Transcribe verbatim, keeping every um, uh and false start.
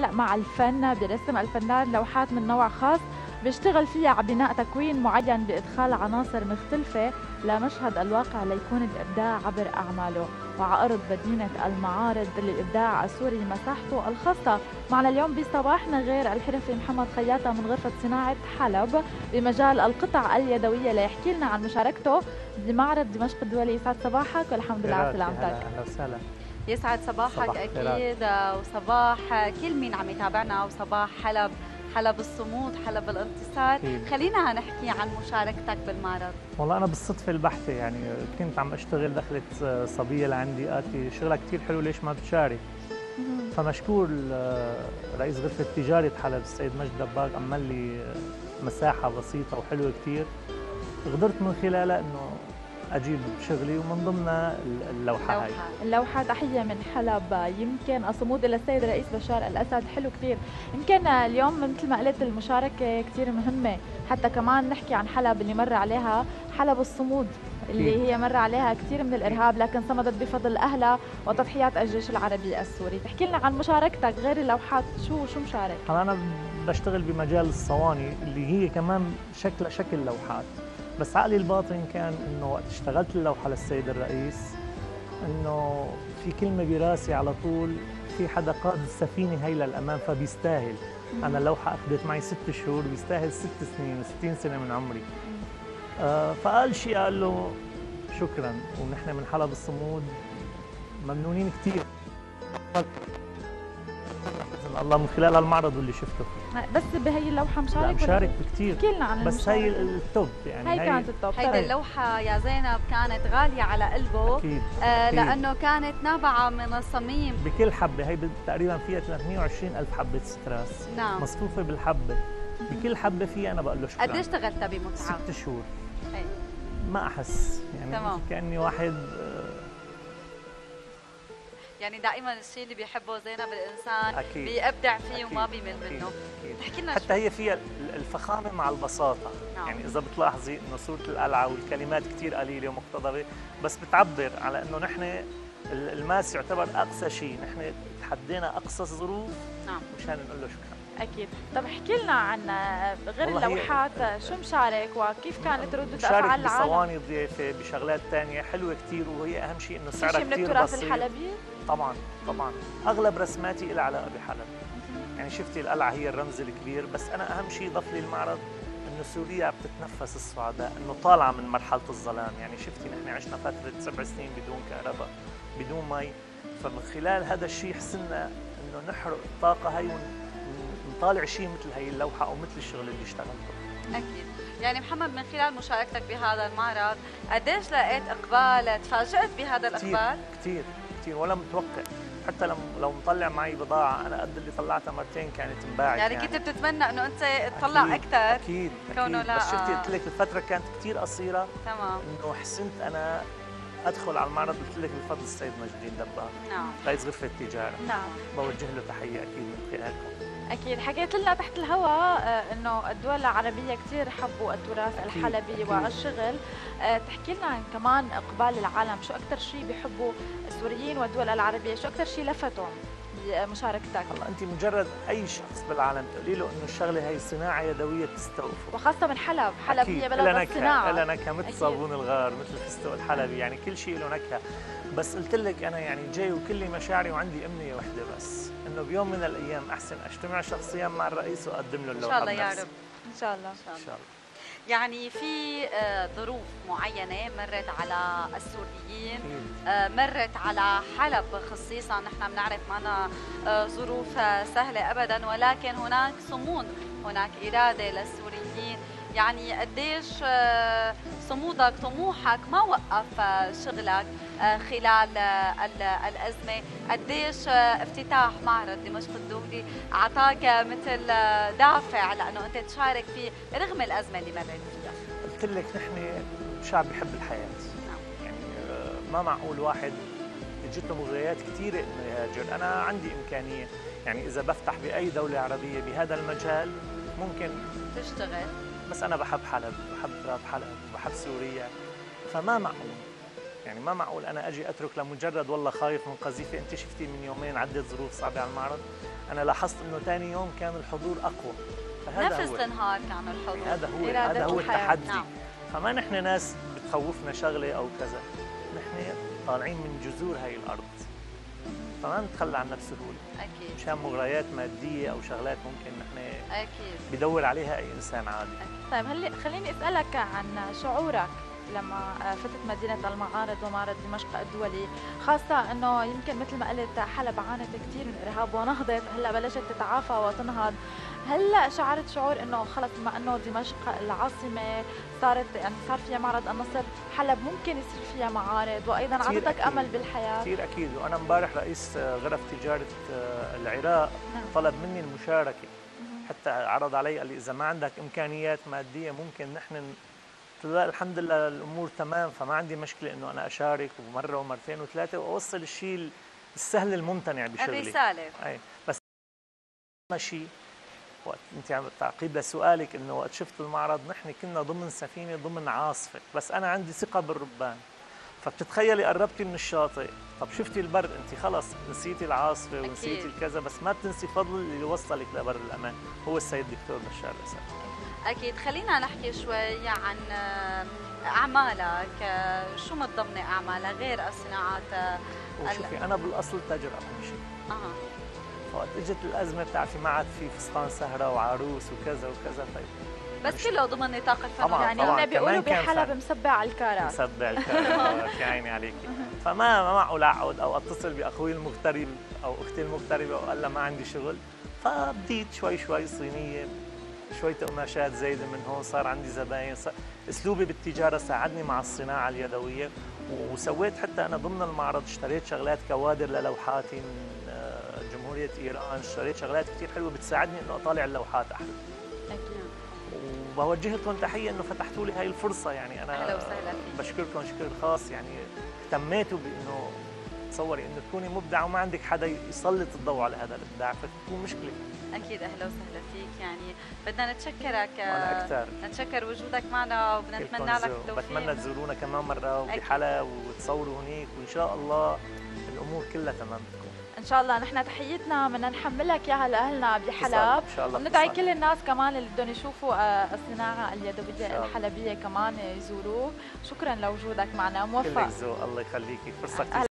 بيبدأ مع الفن برسم الفنان لوحات من نوع خاص بيشتغل فيها على بناء تكوين معين بإدخال عناصر مختلفة لمشهد الواقع ليكون الإبداع عبر أعماله. وعقرض مدينة المعارض للإبداع السوري مساحته الخاصة. معنا اليوم بصباحنا غير الحرفي محمد خياطة من غرفة صناعة حلب بمجال القطع اليدوية ليحكي لنا عن مشاركته بمعرض دمشق الدولي. يسعد صباحك والحمد لله على سلامتك. أهلا وسهلا. يسعد صباحك صباح أكيد وصباح كل مين عم يتابعنا وصباح حلب، حلب الصمود، حلب الانتصار. أكيد. خلينا نحكي عن مشاركتك بالمعرض. والله أنا بالصدفة البحتة يعني كنت عم أشتغل، دخلت صبية لعندي قالت لي شغلك كثير حلو ليش ما بتشارك؟ فمشكور رئيس غرفة تجارة حلب السيد مجد دباغ عمل لي مساحة بسيطة وحلوة كثير، قدرت من خلالها إنه أجيب شغلي ومن ضمنها اللوحة هاي. اللوحة تحية من حلب. يمكن الصمود إلى السيد الرئيس بشار الأسد حلو كثير. يمكن اليوم مثل ما قلت المشاركة كثير مهمة، حتى كمان نحكي عن حلب اللي مر عليها حلب الصمود اللي هي مر عليها كثير من الإرهاب لكن صمدت بفضل أهلها وتضحيات الجيش العربي السوري. تحكي لنا عن مشاركتك غير اللوحات، شو شو مشارك؟ أنا بشتغل بمجال الصواني اللي هي كمان شكلها شكل لوحات، بس عقلي الباطن كان انه وقت اشتغلت اللوحه للسيد الرئيس انه في كلمه براسي على طول، في حدا قاد السفينه هي للامام فبيستاهل. انا اللوحه اخذت معي ست شهور، بيستاهل ست سنين وستين سنه من عمري. آه فقال شيء، قال له شكرا ونحن من حلب الصمود ممنونين كثير الله من خلال المعرض واللي شفته. بس بهي اللوحه مشارك؟ مشارك بكثير. احكي لنا عن بس هي التوب يعني. هي, هي كانت التوب. هيدي اللوحه يا زينب كانت غاليه على قلبه. اكيد. آه لانه كانت نابعه من الصميم. بكل حبه هي تقريبا فيها ثلاثمئة وعشرين ألف حبه ستراس. نعم. مصفوفه بالحبه، بكل حبه فيها انا بقول له شكرا. قد ايش اشتغلتها بمتعه؟ ست شهور. اي ما احس يعني تمام. كاني واحد يعني دائما الشيء اللي بيحبه زينب الانسان أكيد. بيبدع فيه أكيد. وما بيمل منه. احكي لنا حتى هي فيها الفخامه مع البساطه. نعم. يعني اذا بتلاحظي انه صوره القلعه والكلمات كثير قليله ومقتضبه، بس بتعبر على انه نحن الماس يعتبر اقصى شيء، نحن تحدينا اقصى الظروف. نعم. مشان نقول له شكرا. اكيد. طب احكي لنا عن غير اللوحات شو مشارك وكيف كانت ردود افعال العالم؟ مشارك بصواني ضيافه، بشغلات ثانيه حلوه كثير، وهي اهم شيء انه سعرها كثير بسيط. شيء من التراث الحلبي؟ طبعا طبعا اغلب رسماتي لها علاقه بحلب. يعني شفتي القلعه هي الرمز الكبير، بس انا اهم شيء ضاف لي المعرض انه سوريا عم تتنفس السعداء، انه طالعه من مرحله الظلام. يعني شفتي نحن عشنا فتره سبع سنين بدون كهرباء بدون مي، فمن خلال هذا الشيء حسنا انه نحرق الطاقه هي ونطالع شيء مثل هي اللوحه او مثل الشغل اللي اشتغلته. اكيد. يعني محمد من خلال مشاركتك بهذا المعرض قديش لقيت اقبال؟ تفاجأت بهذا الاقبال؟ كثير كثير ولا متوقع. حتى لو لو مطلع معي بضاعه انا قد اللي طلعتها مرتين كانت انباعت. يعني, يعني كنت بتتمنى انه انت تطلع اكثر؟ اكيد كونه أكيد. لا بس شفتي قلت لك الفتره كانت كثير قصيره. تمام. انه حسنت انا ادخل على المعرض، قلت لك بفضل السيد مجدي دباغ. نعم. رئيس غرفه التجاره. نعم. بوجه له تحيه اكيد من خلالكم. أكيد. حكيت لنا تحت الهواء إنه الدول العربية كثير حبوا التراث أكيد. الحلبي أكيد. والشغل. تحكي لنا عن كمان إقبال العالم، شو أكثر شيء بيحبوا السوريين والدول العربية، شو أكثر شيء لفتهم بمشاركتك؟ هلا أنت مجرد أي شخص بالعالم تقولي له إنه الشغلة هي صناعة يدوية تستوقفه، وخاصة من حلب، حلب هي بلد الصناعة. لها نكهة مثل صابون الغار، مثل الفستق الحلبي، يعني كل شيء له نكهة. بس قلت لك أنا يعني جاي وكل مشاعري وعندي أمنية واحدة بس، إنه بيوم من الأيام أحسن أجتمع شخصيا مع الرئيس وأقدم له اللوحة. إن شاء الله يا رب. إن شاء الله. إن شاء الله. يعني في ظروف معينة مرت على السوريين، مرت على حلب خصيصا، نحن بنعرف معنا ظروف سهلة أبدا، ولكن هناك صمود، هناك إرادة للسوريين. يعني قديش صمودك، طموحك ما وقف شغلك خلال الأزمة، قديش افتتاح معرض دمشق الدولي أعطاك مثل دافع لأنه أنت تشارك فيه رغم الأزمة اللي مرت فيها. قلت لك نحن شعب بيحب الحياة. نعم. يعني ما معقول واحد اجت له مغريات كثيرة انه يهاجر. انا عندي امكانية، يعني اذا بفتح باي دولة عربية بهذا المجال ممكن تشتغل، بس انا بحب حلب، بحب تراب حلب، بحب سوريا، فما معقول يعني ما معقول انا اجي اترك لمجرد والله خايف من قذيفه. انت شفتي من يومين عدت ظروف صعبه على المعرض، انا لاحظت انه ثاني يوم كان الحضور اقوى. نفس النهار كان الحضور. هذا هو هذا هو التحدي. نعم. فما نحن ناس بتخوفنا شغله او كذا، نحن طالعين من جذور هاي الارض، فما نتخلى عنها بسهوله. اكيد مشان مغريات ماديه او شغلات ممكن نحن اكيد بدور عليها اي انسان عادي. أكيد. طيب هل خليني اسالك عن شعورك لما فتت مدينة المعارض ومعرض دمشق الدولي، خاصة أنه يمكن مثل ما قلت حلب عانت كثير من الإرهاب ونهضت، هلا بلشت تتعافى وتنهض. هل شعرت شعور أنه خلص بما أنه دمشق العاصمة صارت يعني صار فيها معرض النصر، حلب ممكن يصير فيها معارض وأيضا عطتك أمل بالحياة؟ كثير أكيد. وأنا امبارح رئيس غرف تجارة العراق نعم. طلب مني المشاركة، حتى عرض علي قال لي إذا ما عندك إمكانيات مادية ممكن نحن. لا الحمد لله الامور تمام، فما عندي مشكله انه انا اشارك ومره ومرتين وثلاثه واوصل الشيء السهل الممتنع بشغلي. الرساله. اي بس ماشي. وقت انت عم تعقيب لسؤالك انه وقت شفت المعرض نحن كنا ضمن سفينه ضمن عاصفه، بس انا عندي ثقه بالربان. فبتتخيلي قربتي من الشاطئ، طب شفتي البرد انت خلص نسيتي العاصفه ونسيتي الكذا، بس ما بتنسي فضل اللي وصلك لبر الامان هو السيد الدكتور بشار الاسد. أكيد. خلينا نحكي شوي عن أعمالك، شو متضمنة أعمالك غير الصناعات؟ شوفي أنا بالأصل تاجر أقمشة. أها. فوقت إجت الأزمة بتعرفي ما عاد في فستان سهرة وعروس وكذا وكذا. طيب بس كله ضمن نطاق الفن. يعني هم بيقولوا بحلب مسبع الكارات. مسبع الكارات يا عيني عليكي. فما ما معقول أقعد أو أتصل بأخوي المغترب أو أختي المغتربة وأقول لها ما عندي شغل، فبديت شوي شوي صينية، شوية قماشات زايدة من هون، صار عندي زباين، صار اسلوبي بالتجارة ساعدني مع الصناعة اليدوية. وسويت حتى انا ضمن المعرض اشتريت شغلات كوادر للوحاتي من جمهورية ايران، اشتريت شغلات كثير حلوة بتساعدني انه اطالع اللوحات احلى. اكيد. وبوجه لكم تحية انه فتحتوا لي هاي الفرصة، يعني انا اهلا وسهلا فيك. بشكركم شكر خاص، يعني اهتميتوا بانه تصوري انه تكوني مبدعة وما عندك حدا يسلط الضوء على هذا الابداع، فتكون مشكلة. اكيد. اهلا وسهلا فيك، يعني بدنا نتشكرك. وانا اكثر نتشكر وجودك معنا وبنتمنى لك التوفيق. بتمنى تزورونا كمان مره بحلب وتصوروا هنيك، وان شاء الله الامور كلها تمام بتكون ان شاء الله. نحن تحيتنا بدنا نحملك اياها لاهلنا بحلب، ان شاء الله. وندعي كل الناس كمان اللي بدهم يشوفوا الصناعه اليدويه الحلبيه كمان يزوروك. شكرا لوجودك معنا، موفق. كلك ذوق، الله يخليكي، فرصه كثير